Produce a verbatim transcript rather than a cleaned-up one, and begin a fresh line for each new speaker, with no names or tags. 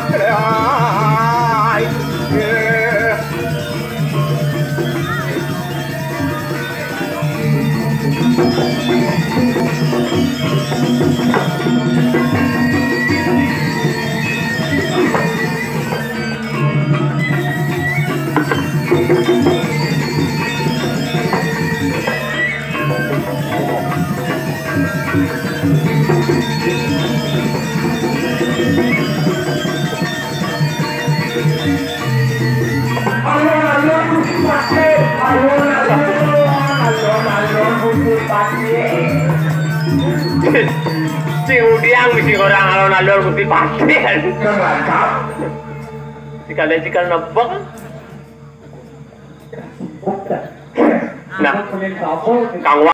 Si udiang mesti orang alon-alon mesti pasti. Cikal-cikal nebak. Nah, Kang